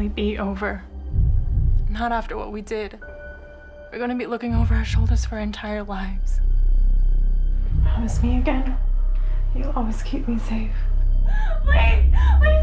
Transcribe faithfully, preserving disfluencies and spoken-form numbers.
might be over. Not after what we did. We're gonna be looking over our shoulders for our entire lives. Promise me again. You'll always keep me safe. Please, please.